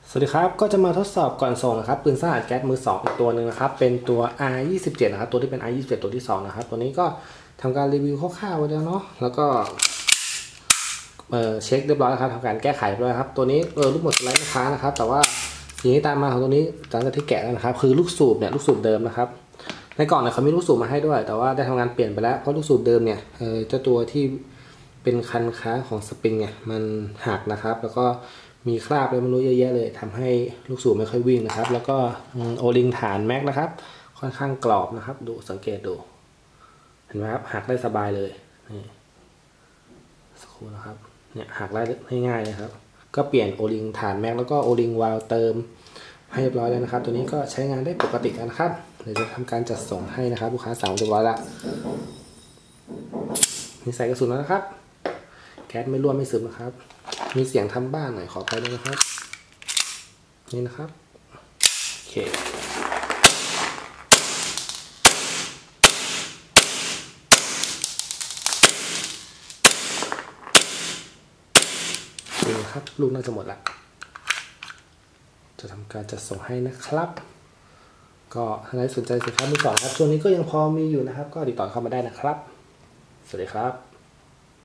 สวัสดีครับก็จะมาทดสอบก่อนส่งนะครับปืนสาดแก๊สมือ2อีกตัวหนึ่งนะครับเป็นตัว R27 นะครับตัวที่เป็น R27 ตัวที่2นะครับตัวนี้ก็ทำการรีวิวคร่าวๆไว้แล้วเนาะแล้วก็เช็คเรียบร้อยแล้วครับทำการแก้ไขด้วยครับตัวนี้ลูกหมดสไลด์ลูกค้านะครับแต่ว่าสิ่งที่ตามมาของตัวนี้หลังจากที่แกะแล้วนะครับคือลูกสูบเนี่ยลูกสูบเดิมนะครับในกล่องเนี่ยเขามีลูกสูบมาให้ด้วยแต่ว่าได้ทำงานเปลี่ยนไปแล้วเพราะลูกสูบเดิมเนี่ยเจ้าตัวที่เป็นคันค้างของสปริงเนี่ยมันหักนะครับแล้วก็มีคราบอะไรไม่รู้เยอะแยะเลยทำให้ลูกสูบไม่ค่อยวิ่งนะครับแล้วก็โอลิงฐานแม็กนะครับค่อนข้างกรอบนะครับดูสังเกตดูเห็นไหมครับหักได้สบายเลยนี่สักครู่นะครับเนี่ยหักได้ง่ายเลยครับก็เปลี่ยนโอลิงฐานแม็กแล้วก็โอลิงวาล์วเติมให้เรียบร้อยแล้วนะครับตัวนี้ก็ใช้งานได้ปกติแล้วนะครับเดี๋ยวจะทำการจัดส่งให้นะครับลูกค้าสั่งเรียบร้อยแล้วมีใส่กระสุนแล้วนะครับแก๊สไม่รั่วไม่ซึมนะครับมีเสียงทำบ้านหน่อยขออภัยด้วยนะครับนี่นะครับโอเคนี่ครับลูกน่าจะหมดละจะทำการจัดส่งให้นะครับก็ถ้าใครสนใจสินค้ามือสองครับช่วงนี้ก็ยังพอมีอยู่นะครับก็ติดต่อเข้ามาได้นะครับสวัสดีครับ